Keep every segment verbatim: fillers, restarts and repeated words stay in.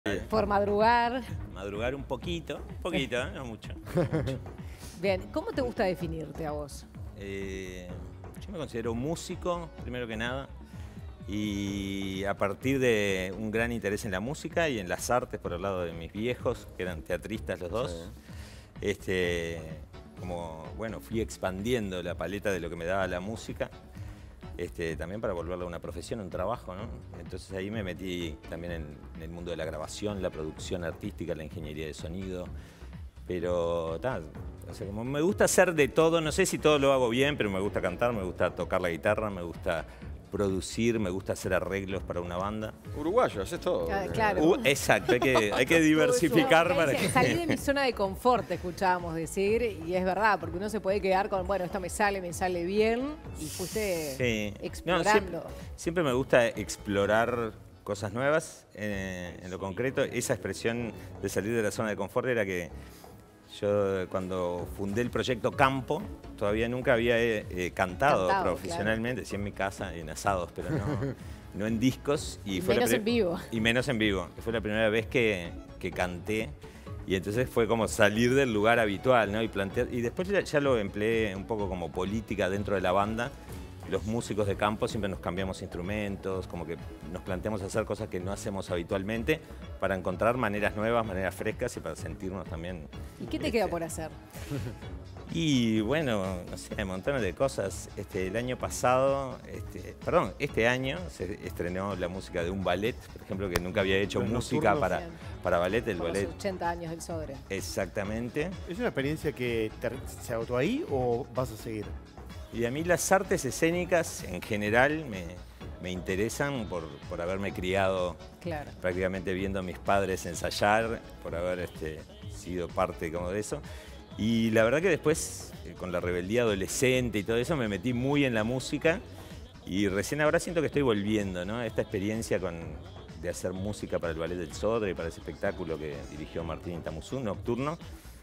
Por madrugar. Madrugar un poquito, un poquito, ¿eh? No mucho, no mucho. Bien, ¿cómo te gusta definirte a vos? Eh, yo me considero músico, primero que nada, y a partir de un gran interés en la música y en las artes por el lado de mis viejos, que eran teatristas los dos, sí. este, como, bueno, fui expandiendo la paleta de lo que me daba la música, este, también para volverla una profesión, un trabajo, ¿no? Entonces ahí me metí también en, en el mundo de la grabación, la producción artística, la ingeniería de sonido, pero tal, o sea, como me gusta hacer de todo, no sé si todo lo hago bien, pero me gusta cantar, me gusta tocar la guitarra, me gusta producir, me gusta hacer arreglos para una banda. Uruguayo, haces todo. Claro. claro. Uh, exacto, hay que, hay que diversificar no, para que... que... Salí de mi zona de confort, te escuchábamos decir, y es verdad, porque uno se puede quedar con, bueno, esto me sale, me sale bien, y fuiste sí. explorando. No, siempre, siempre me gusta explorar cosas nuevas, eh, en lo concreto, esa expresión de salir de la zona de confort era que yo cuando fundé el proyecto Campo, todavía nunca había eh, cantado, cantado profesionalmente, claro. Sí en mi casa, en asados, pero no, no en discos. Y, y fue menos la en vivo. Y menos en vivo. Fue la primera vez que, que canté y entonces fue como salir del lugar habitual, ¿no? Y, plantear, y después ya, ya lo empleé un poco como política dentro de la banda. Los músicos de campo siempre nos cambiamos instrumentos, como que nos planteamos hacer cosas que no hacemos habitualmente para encontrar maneras nuevas, maneras frescas y para sentirnos también... ¿Y qué te este, queda por hacer? Y bueno, no sé, montones de cosas. Este, el año pasado, este, perdón, este año se estrenó la música de un ballet, por ejemplo, que nunca había hecho música para, para ballet, el Por ballet. los ochenta años del Sodre. Exactamente. ¿Es una experiencia que te, se agotó ahí o vas a seguir? Y a mí las artes escénicas en general me, me interesan por, por haberme criado claro. prácticamente viendo a mis padres ensayar, por haber este, sido parte como de eso. Y la verdad que después, eh, con la rebeldía adolescente y todo eso, me metí muy en la música y recién ahora siento que estoy volviendo, ¿no? Esta experiencia con, de hacer música para el Ballet del Sodre y para ese espectáculo que dirigió Martín Intamuzú, Nocturno,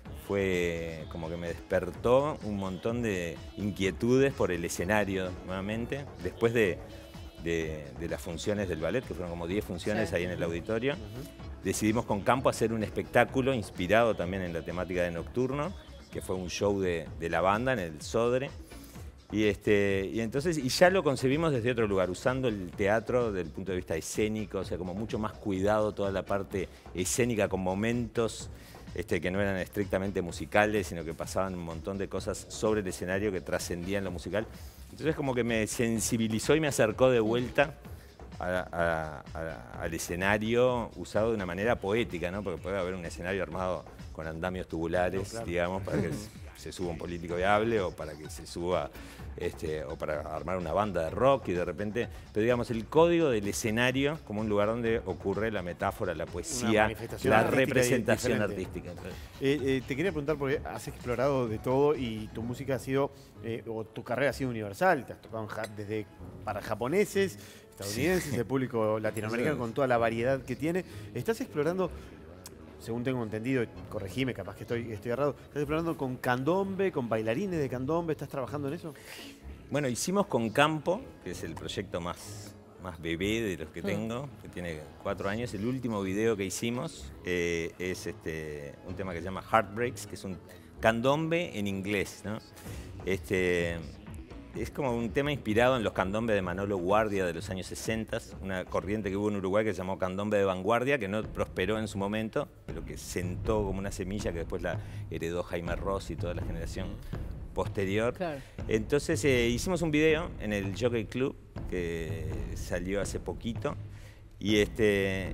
fue como que me despertó un montón de inquietudes por el escenario nuevamente, después de, de, de las funciones del ballet, que fueron como diez funciones sí. ahí en el auditorio. Uh-huh. Decidimos con Campo hacer un espectáculo inspirado también en la temática de Nocturno, que fue un show de, de la banda en el Sodre. Y, este, y, entonces, y ya lo concebimos desde otro lugar, usando el teatro desde el punto de vista escénico, o sea, como mucho más cuidado toda la parte escénica con momentos Este, que no eran estrictamente musicales, sino que pasaban un montón de cosas sobre el escenario que trascendían lo musical. Entonces como que me sensibilizó y me acercó de vuelta a, a, a, al escenario usado de una manera poética, ¿no? Porque puede haber un escenario armado con andamios tubulares, no, claro. digamos, para que se suba un político y hable, o para que se suba, este, o para armar una banda de rock y de repente, pero digamos, el código del escenario como un lugar donde ocurre la metáfora, la poesía, la representación artística. Eh, eh, te quería preguntar, porque has explorado de todo y tu música ha sido, eh, o tu carrera ha sido universal, te has tocado desde para japoneses, estadounidenses, sí. el público latinoamericano sí. con toda la variedad que tiene. Estás explorando... Según tengo entendido, corregime, capaz que estoy, estoy errado, ¿estás explorando con candombe, con bailarines de candombe? ¿Estás trabajando en eso? Bueno, hicimos con Campo, que es el proyecto más, más bebé de los que tengo, que tiene cuatro años. El último video que hicimos eh, es este, un tema que se llama Heartbreaks, que es un candombe en inglés, ¿no? Este... Es como un tema inspirado en los candombes de Manolo Guardia de los años sesenta, una corriente que hubo en Uruguay que se llamó candombe de vanguardia, que no prosperó en su momento, pero que sentó como una semilla que después la heredó Jaime Ross y toda la generación posterior. Claro. Entonces eh, hicimos un video en el Jockey Club, que salió hace poquito, y, este,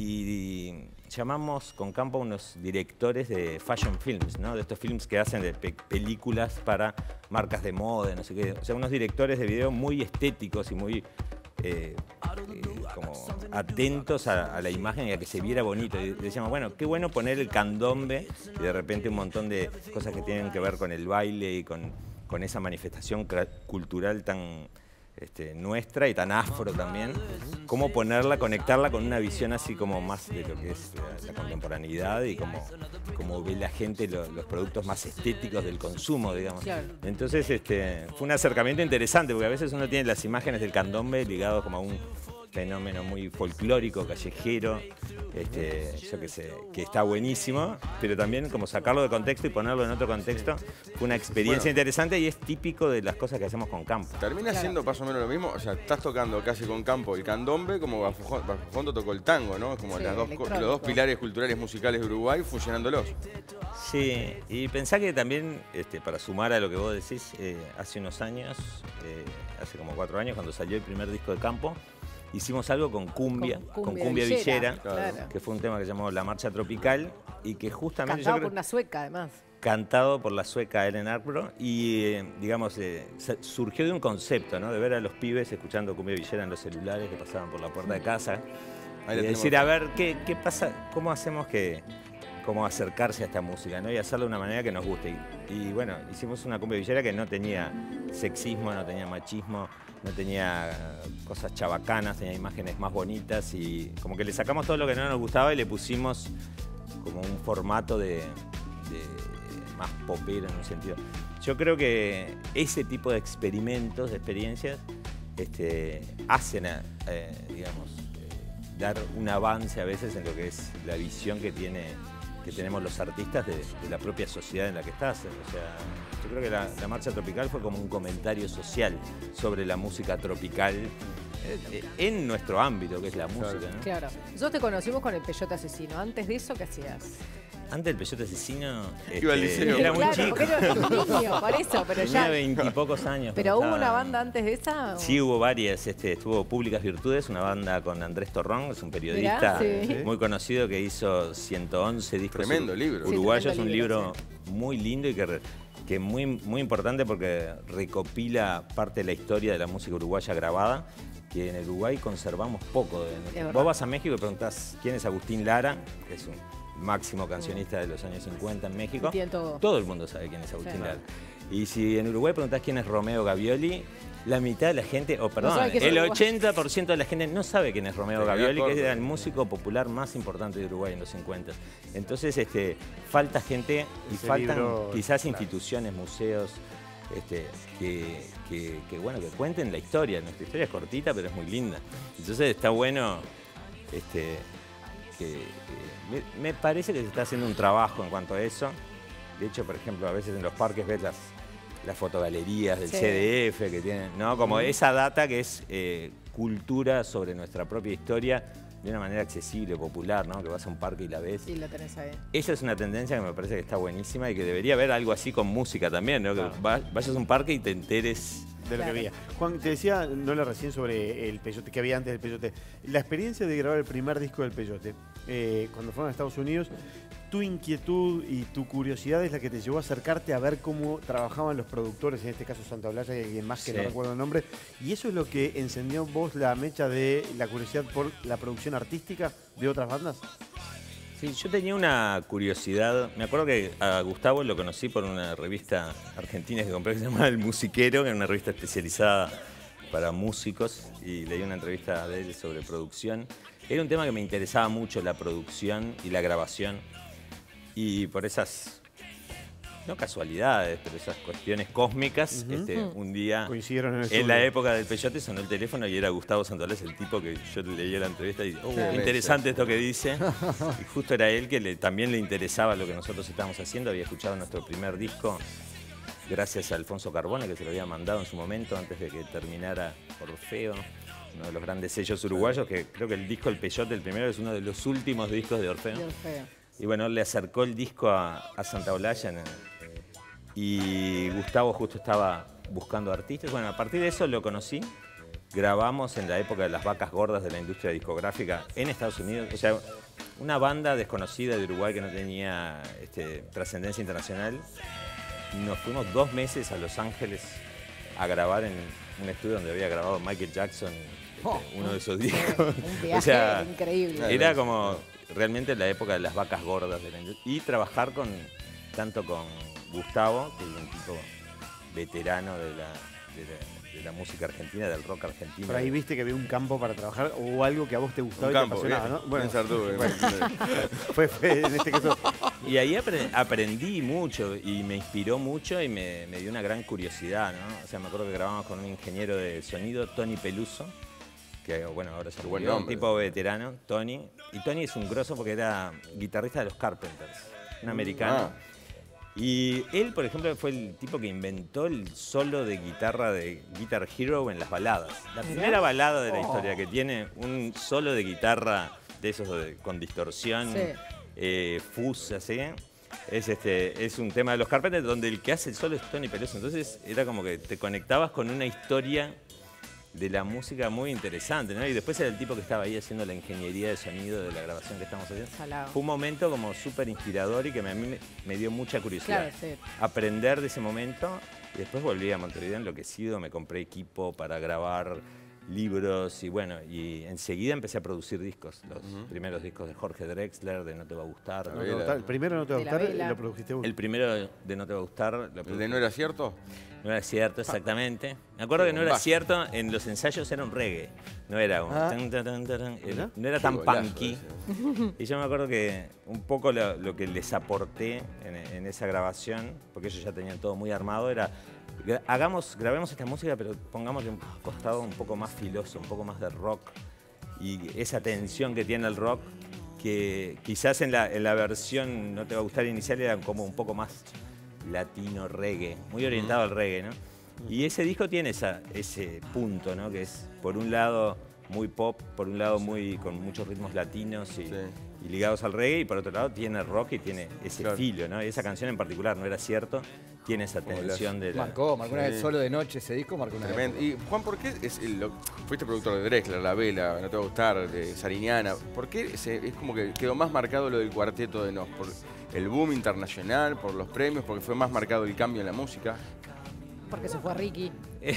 y llamamos con Campo a unos directores de fashion films, ¿no? De estos films que hacen de pe películas para marcas de moda, no sé qué. O sea, unos directores de video muy estéticos y muy eh, eh, como atentos a, a la imagen y a que se viera bonito. Y decíamos, bueno, qué bueno poner el candombe y de repente un montón de cosas que tienen que ver con el baile y con, con esa manifestación cultural tan... Este, nuestra y tan afro también, cómo ponerla, conectarla con una visión así como más de lo que es la, la contemporaneidad y cómo, cómo ve la gente lo, los productos más estéticos del consumo, digamos. Claro. Entonces este, fue un acercamiento interesante, porque a veces uno tiene las imágenes del candombe ligados como a un fenómeno muy folclórico, callejero, este, yo qué sé, que está buenísimo, pero también como sacarlo de contexto y ponerlo en otro contexto, fue una experiencia bueno, interesante y es típico de las cosas que hacemos con Campo. Termina claro. siendo más o menos lo mismo, o sea, estás tocando casi con Campo el candombe, como Bajofondo tocó el tango, ¿no? Es como sí, las dos, los dos pilares culturales musicales de Uruguay funcionándolos. Sí, y pensá que también, este, para sumar a lo que vos decís, eh, hace unos años, eh, hace como cuatro años, cuando salió el primer disco de Campo, hicimos algo con cumbia, con Cumbia, con cumbia Villera, villera claro. que fue un tema que llamó La Marcha Tropical y que justamente... Cantado yo creo, por una sueca, además. Cantado por la sueca Ellen Arbro y, eh, digamos, eh, surgió de un concepto, ¿no? De ver a los pibes escuchando cumbia villera en los celulares que pasaban por la puerta de casa. Ahí y de decir, a ver, ¿qué, qué pasa? ¿Cómo hacemos que... cómo acercarse a esta música, ¿no? Y hacerlo de una manera que nos guste. Y, y bueno, hicimos una cumbia villera que no tenía sexismo, no tenía machismo, no tenía cosas chabacanas, tenía imágenes más bonitas y como que le sacamos todo lo que no nos gustaba y le pusimos como un formato de, de más popero en un sentido. Yo creo que ese tipo de experimentos, de experiencias, este, hacen, eh, digamos, eh, dar un avance a veces en lo que es la visión que tiene que tenemos los artistas de, de la propia sociedad en la que estás. O sea, yo creo que la, la Marcha Tropical fue como un comentario social sobre la música tropical eh, en nuestro ámbito, que es la música, ¿no? Claro. Nosotros te conocimos con el Peyote Asesino. Antes de eso, ¿qué hacías? Antes del Peyote Asesino, este, era muy claro, chico. Era un niño, por eso, pero Tenía ya... veintipocos años. ¿Pero hubo estaba... una banda antes de esa? ¿O? Sí, hubo varias. Este, estuvo Públicas Virtudes, una banda con Andrés Torrón, es un periodista sí. muy conocido que hizo ciento once discos. Tremendo libro. Uruguayos, sí, un libro sí. muy lindo y que, que muy, muy importante porque recopila parte de la historia de la música uruguaya grabada, que en Uruguay conservamos poco. De... Vos vas a México y preguntás quién es Agustín Lara, que es un máximo cancionista de los años cincuenta en México. Todo. todo el mundo sabe quién es Agustín sí. Lara. Y si en Uruguay preguntás quién es Romeo Gavioli, la mitad de la gente, o perdón, no el ochenta por ciento de la gente no sabe quién es Romeo Gavioli, que era el músico sí. popular más importante de Uruguay en los cincuenta. Entonces, este, falta gente y Ese faltan libro, quizás claro. instituciones, museos, este, que, que, que, bueno, que cuenten la historia. Nuestra historia es cortita, pero es muy linda. Entonces está bueno, este, que, que me, me parece que se está haciendo un trabajo en cuanto a eso. De hecho, por ejemplo, a veces en los parques ves las, las fotogalerías del sí. C D F que tienen, ¿no? Como mm. esa data que es eh, cultura sobre nuestra propia historia de una manera accesible, popular, ¿no? Que vas a un parque y la ves. Y la tenés ahí. Esa es una tendencia que me parece que está buenísima y que debería haber algo así con música también, ¿no? Claro. Que vayas a un parque y te enteres de lo claro. que había. Juan, te decía, no la recién sobre el Peyote, que había antes del Peyote. La experiencia de grabar el primer disco del Peyote, eh, cuando fueron a Estados Unidos, tu inquietud y tu curiosidad es la que te llevó a acercarte a ver cómo trabajaban los productores, en este caso Santa Olalla y alguien más que sí. no recuerdo el nombre. ¿Y eso es lo que encendió en vos la mecha de la curiosidad por la producción artística de otras bandas? Sí, yo tenía una curiosidad. Me acuerdo que a Gustavo lo conocí por una revista argentina que compré que se llama El Musiquero, que era una revista especializada para músicos, y leí una entrevista de él sobre producción. Era un tema que me interesaba mucho, la producción y la grabación. Y por esas, no casualidades, pero esas cuestiones cósmicas, uh-huh. este, un día, coincidieron en, el en la época del Peyote, sonó el teléfono y era Gustavo Santolás, el tipo que yo leía la entrevista y oh, sí, interesante esto que dice. Y justo era él que le, también le interesaba lo que nosotros estábamos haciendo, había escuchado nuestro primer disco gracias a Alfonso Carbone, que se lo había mandado en su momento antes de que terminara Orfeo, uno de los grandes sellos uruguayos, que creo que el disco El Peyote, el primero, es uno de los últimos discos de Orfeo. De Orfeo. Y bueno, él le acercó el disco a, a Santa Olalla en el, y Gustavo justo estaba buscando artistas. Bueno, a partir de eso lo conocí. Grabamos en la época de las vacas gordas de la industria discográfica en Estados Unidos. O sea, una banda desconocida de Uruguay que no tenía este, trascendencia internacional. Nos fuimos dos meses a Los Ángeles a grabar en un estudio donde había grabado Michael Jackson este, oh, uno de esos discos. Un viaje o sea, increíble. Era como realmente la época de las vacas gordas de la industria. Y trabajar con, tanto con Gustavo, que es un tipo veterano de la, de la, de la música argentina, del rock argentino. Por ahí viste que había un campo para trabajar o algo que a vos te gustaba un y campo, te apasionaba, bien, ¿no? Bueno, Sartú, bueno. fue, fue en este caso. Y ahí apre aprendí mucho y me inspiró mucho y me, me dio una gran curiosidad, ¿no? O sea, me acuerdo que grabamos con un ingeniero de sonido, Tony Peluso, que bueno, ahora ya Buen murió, un nombre. tipo veterano, Tony. Y Tony es un grosso porque era guitarrista de los Carpenters, un americano. Ah. Y él, por ejemplo, fue el tipo que inventó el solo de guitarra de Guitar Hero en las baladas. La primera balada de la historia que tiene un solo de guitarra de esos de- con distorsión, Sí. eh, fuzz, así. Es, este, es un tema de los Carpenters donde el que hace el solo es Tony Peloso. Entonces era como que te conectabas con una historia de la música muy interesante, ¿no? Y después era el tipo que estaba ahí haciendo la ingeniería de sonido de la grabación que estamos haciendo. Salado. Fue un momento como súper inspirador y que me- a mí me, me dio mucha curiosidad. Claro, sí. Aprender de ese momento. Y después volví a Montevideo enloquecido, me compré equipo para grabar libros y bueno, y enseguida empecé a producir discos. Los primeros discos de Jorge Drexler, de No te va a gustar. No te va a gustar. El primero no te va a De la gustar, vela. lo produjiste vos. El primero de No te va a gustar. Lo ¿El de produje- no era cierto? no era cierto, exactamente. Me acuerdo que no era bombazo. cierto, en los ensayos era un reggae. No era un... Ah. tan, tan, tan, tan, ¿Mirá? no era Qué tan golazo punky. ese. Y yo me acuerdo que un poco lo, lo que les aporté en, en esa grabación, porque ellos ya tenían todo muy armado, era... gra- Hagamos, grabemos esta música, pero pongámosle un costado un poco más filoso, un poco más de rock. Y esa tensión que tiene el rock, que quizás en la, en la versión No te va a gustar inicial era como un poco más latino reggae, muy orientado al reggae, ¿no? Y ese disco tiene esa, ese punto, ¿no? Que es, por un lado, muy pop, por un lado, muy con muchos ritmos latinos y, Sí. y ligados al reggae, y por otro lado, tiene rock y tiene ese Claro. filo, ¿no? Y esa canción en particular, No era cierto, tiene esa tensión de la... Marcó, marcó una Sí. vez solo de noche ese disco, marcó una Tremendo. época. Y Juan, ¿por qué es el- lo- fuiste productor de Drexler, La Vela, No te va a gustar, de Sariñana? ¿Por qué se- es como que quedó más marcado lo del cuarteto de Nos? ¿Por el boom internacional, por los premios, porque fue más marcado el cambio en la música? Porque se fue Ricky.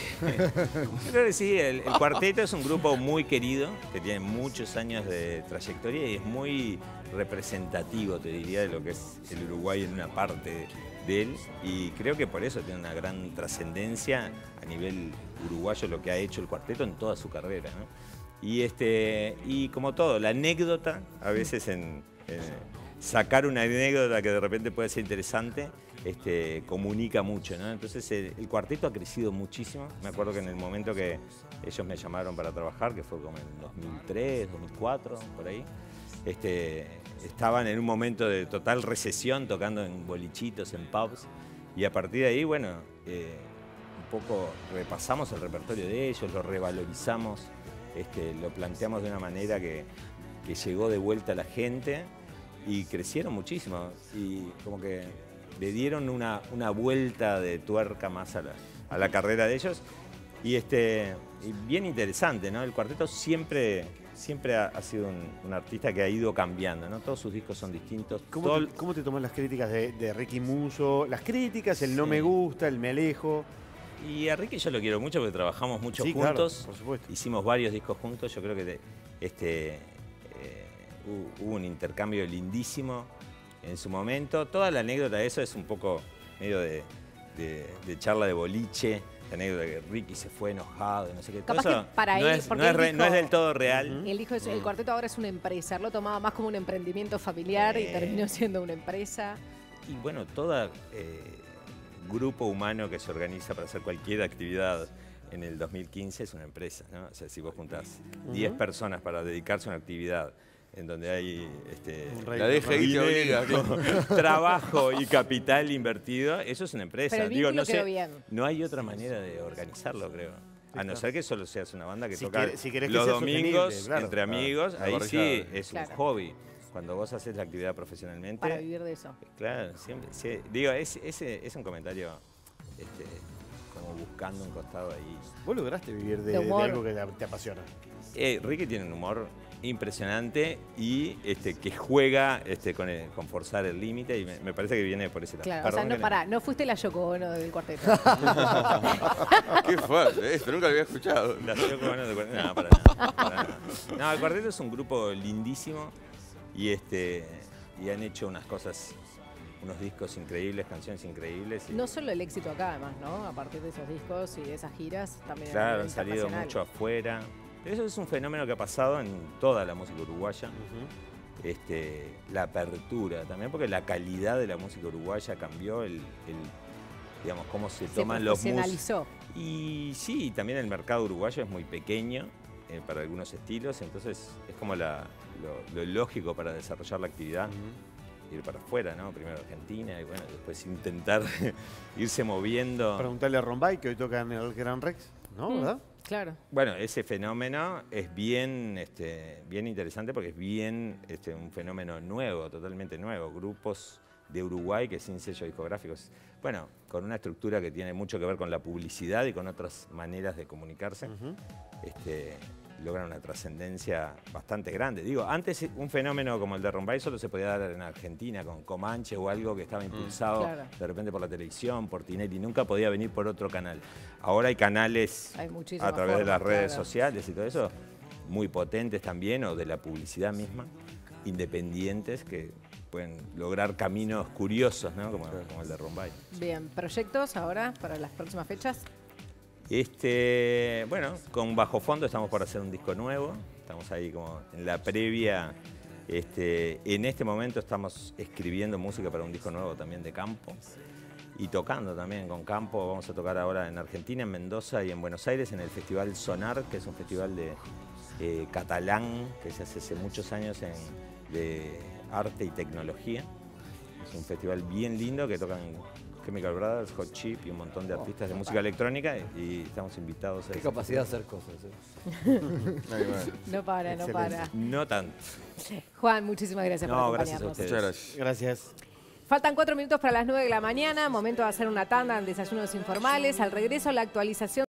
Yo creo que sí, el, el cuarteto es un grupo muy querido, que tiene muchos años de trayectoria y es muy representativo, te diría, de lo que es el Uruguay en una parte de él. Y creo que por eso tiene una gran trascendencia a nivel uruguayo lo que ha hecho el cuarteto en toda su carrera, ¿no? Y, este, y como todo, la anécdota, a veces en, en sacar una anécdota que de repente puede ser interesante, este, comunica mucho, ¿no? Entonces el, el cuarteto ha crecido muchísimo. Me acuerdo que en el momento que ellos me llamaron para trabajar, que fue como en dos mil tres, dos mil cuatro, por ahí, este, estaban en un momento de total recesión, tocando en bolichitos, en pubs, y a partir de ahí, bueno, eh, un poco repasamos el repertorio de ellos, lo revalorizamos, este, lo planteamos de una manera que, que llegó de vuelta a la gente y crecieron muchísimo y como que le dieron una, una vuelta de tuerca más a la, a la carrera de ellos y, este, y bien interesante, ¿no? El cuarteto siempre, siempre ha, ha sido un, un artista que ha ido cambiando, ¿no? Todos sus discos son distintos. ¿Cómo Todo- te, cómo te tomas las críticas de, de Ricky Musso? Las críticas, el no Sí. me gusta, el me alejo. Y a Ricky yo lo quiero mucho porque trabajamos mucho Sí, claro, juntos. por supuesto. Hicimos varios discos juntos. Yo creo que de- este, eh, hu- hubo un intercambio lindísimo en su momento. Toda la anécdota de eso es un poco medio de, de- de charla de boliche. La anécdota de que Ricky se fue enojado y no sé qué. Todo Capaz que eso para no, él, es, porque no, es él re- no dijo- es del todo real. Él dijo eso, el cuarteto ahora es una empresa. Él lo tomaba más como un emprendimiento familiar y Eh. terminó siendo una empresa. Y bueno, todo grupo humano que se organiza para hacer cualquier actividad en el dos mil quince es una empresa, ¿no? O sea, si vos juntás diez personas para dedicarse a una actividad en donde hay este, Un rey. La D G I te obliga. dinero, trabajo y capital invertido, eso es una empresa. Pero el Digo, vínculo no, quedó sé, bien. no hay otra manera de organizarlo, creo. A no ser que solo seas una banda que Si toca quiere- si querés que los sea domingos sostenible, claro. entre amigos, Claro, ahí la sí barricada. es un Claro. hobby. Cuando vos haces la actividad profesionalmente, Para vivir de eso. claro, siempre, sí, digo, es, ese es un comentario este, como buscando un costado ahí. Vos lograste vivir de, De de humor. algo que te, te apasiona. Eh, Ricky tiene un humor impresionante y este, que juega este, con, el- con forzar el límite y me, me parece que viene por ese lado. Claro, o sea, Perdón no, que le- pará, no fuiste la Yoko Ono del cuarteto. Qué fuerte, esto nunca lo había escuchado. La Yoko Ono de cuarteto. No, para nada, para nada. No, el cuarteto es un grupo lindísimo y, este, y han hecho unas cosas, unos discos increíbles, canciones increíbles. Y, No solo el éxito acá, además, ¿no? A partir de esos discos y de esas giras, también a claro, nivel han salido internacional. mucho afuera. Pero eso es un fenómeno que ha pasado en toda la música uruguaya. Este, la apertura también, porque la calidad de la música uruguaya cambió, el, el, digamos, cómo se Se toman los músicos. profesionalizó. Y sí, también el mercado uruguayo es muy pequeño eh, para algunos estilos, entonces es como la, lo, lo lógico para desarrollar la actividad. Uh-huh. Ir para afuera, ¿no? Primero Argentina y bueno, después intentar irse moviendo. Preguntarle a Rombay, que hoy toca en el Gran Rex, ¿no? ¿Verdad? Mm, claro. Bueno, ese fenómeno es bien, este, bien interesante porque es bien este, un fenómeno nuevo, totalmente nuevo. Grupos de Uruguay que sin sellos discográficos, bueno, con una estructura que tiene mucho que ver con la publicidad y con otras maneras de comunicarse, uh-huh. este, logran una trascendencia bastante grande. Digo, antes un fenómeno como el de Rombay solo se podía dar en Argentina, con Comanche o algo que estaba impulsado mm, claro. de repente por la televisión, por Tinelli, nunca podía venir por otro canal. Ahora hay canales hay a través formas, de las redes claro. sociales y todo eso, muy potentes también, o de la publicidad misma, independientes, que pueden lograr caminos curiosos, ¿no? Como, como el de Rombay. Bien, ¿proyectos ahora para las próximas fechas? Este, bueno, con Bajo Fondo estamos por hacer un disco nuevo, estamos ahí como en la previa. Este, en este momento estamos escribiendo música para un disco nuevo también de Campo y tocando también con Campo. Vamos a tocar ahora en Argentina, en Mendoza y en Buenos Aires en el Festival Sonar, que es un festival de eh, catalán que se hace hace muchos años en, de arte y tecnología. Es un festival bien lindo que tocan Chemical Brothers, Hot Chip y un montón de artistas de música electrónica y estamos invitados a Qué eso. capacidad de hacer cosas. ¿eh? No para, no para. No tanto. Juan, muchísimas gracias no, por acompañarnos. Gracias a ustedes. Muchas gracias. Gracias. Faltan cuatro minutos para las nueve de la mañana, momento de hacer una tanda en Desayunos Informales. Al regreso, la actualización